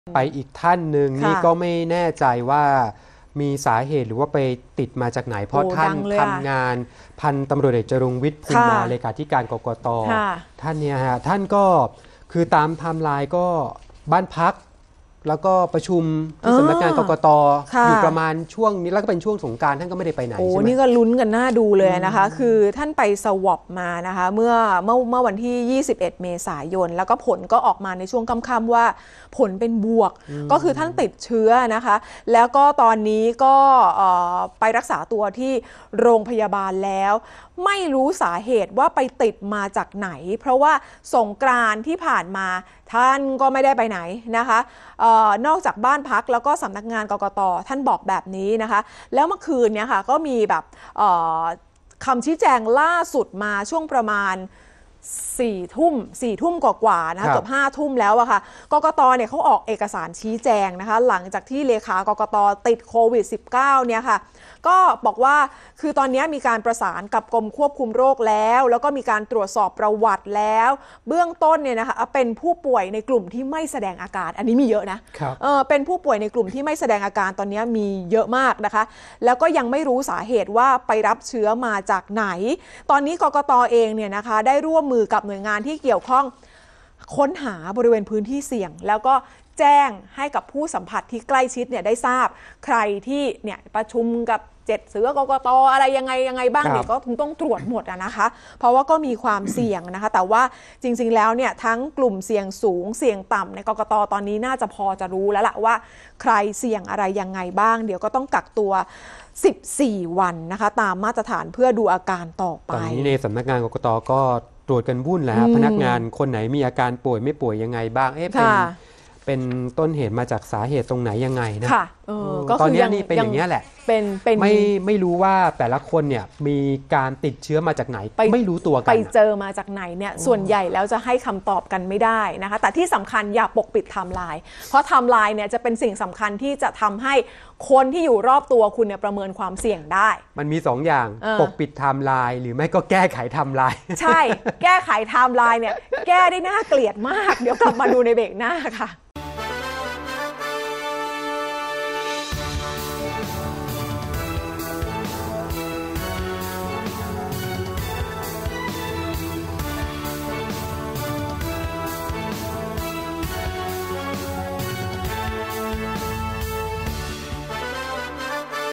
ไปอีกท่านหนึ่งนี่ก็ไม่แน่ใจว่ามีสาเหตุหรือว่าไปติดมาจากไหนเพราะท่านทำงานพันตำรวจเอกจรุงวิทย์ภูมิมาเลขาธิการกกต.ท่านเนี่ยฮะท่านก็คือตามไทม์ไลน์ก็บ้านพักแล้วก็ประชุมที่สำนักงานกกต.อยู่ประมาณช่วงนี้แล้วก็เป็นช่วงสงกรานต์ท่านก็ไม่ได้ไปไหนใช่ไหมนี่ก็ลุ้นกันหน้าดูเลยนะคะคือท่านไปสวอปมานะคะเมื่อวันที่21 เมษายนแล้วก็ผลก็ออกมาในช่วงค่ำๆว่าผลเป็นบวกก็คือท่านติดเชื้อนะคะแล้วก็ตอนนี้ก็ไปรักษาตัวที่โรงพยาบาลแล้วไม่รู้สาเหตุว่าไปติดมาจากไหนเพราะว่าสงกรานต์ที่ผ่านมาท่านก็ไม่ได้ไปไหนนะคะนอกจากบ้านพักแล้วก็สำนักงานกกต.ท่านบอกแบบนี้นะคะแล้วเมื่อคืนเนี่ยค่ะก็มีแบบคำชี้แจงล่าสุดมาช่วงประมาณ4 ทุ่มกว่าๆนะคะเกือบ5 ทุ่มแล้วอะค่ะกกต.เนี่ยเขาออกเอกสารชี้แจงนะคะหลังจากที่เลขากกต.ติดโควิด -19 เนี่ยค่ะก็บอกว่าคือตอนนี้มีการประสานกับกรมควบคุมโรคแล้วก็มีการตรวจสอบประวัติแล้วเบื้องต้นเนี่ยนะคะเป็นผู้ป่วยในกลุ่มที่ไม่แสดงอาการอันนี้มีเยอะนะเป็นผู้ป่วยในกลุ่มที่ไม่แสดงอาการตอนนี้มีเยอะมากนะคะแล้วก็ยังไม่รู้สาเหตุว่าไปรับเชื้อมาจากไหนตอนนี้กกต.เองเนี่ยนะคะได้ร่วมมือกับหน่วยงานที่เกี่ยวข้องค้นหาบริเวณพื้นที่เสี่ยงแล้วก็แจ้งให้กับผู้สัมผัสที่ใกล้ชิดเนี่ยได้ทราบใครที่เนี่ยประชุมกับ7 เสือกกต.อะไรยังไงบ้างเนี่ยก็คงต้องตรวจหมดนะคะเพราะว่าก็มีความเสี่ยงนะคะแต่ว่าจริงๆแล้วเนี่ยทั้งกลุ่มเสี่ยงสูงเสี่ยงต่ำในกกต.ตอนนี้น่าจะพอจะรู้แล้วล่ะว่าใครเสี่ยงอะไรยังไงบ้างเดี๋ยวก็ต้องกักตัว14 วันนะคะตามมาตรฐานเพื่อดูอาการต่อไปตอนนี้ในสำนักงานกกต.ก็ตรวจกันวุ่นแล้วพนักงานคนไหนมีอาการป่วยไม่ป่วยยังไงบ้างเป็นต้นเหตุมาจากสาเหตุตรงไหนยังไงนะตอนนี้นี่เป็นอย่างนี้แหละไม่รู้ว่าแต่ละคนเนี่ยมีการติดเชื้อมาจากไหนไม่รู้ตัวกันไปเจอมาจากไหนเนี่ยส่วนใหญ่แล้วจะให้คำตอบกันไม่ได้นะคะแต่ที่สำคัญอย่าปกปิดไทม์ไลน์เพราะไทม์ไลน์เนี่ยจะเป็นสิ่งสำคัญที่จะทำให้คนที่อยู่รอบตัวคุณเนี่ยประเมินความเสี่ยงได้มันมี2 อย่างปกปิดไทม์ไลน์หรือไม่ก็แก้ไขไทม์ไลน์ใช่แก้ไขไทม์ไลน์เนี่ยแก้ได้น่าเกลียดมากเดี๋ยวกลับมาดูในเบรกหน้าค่ะ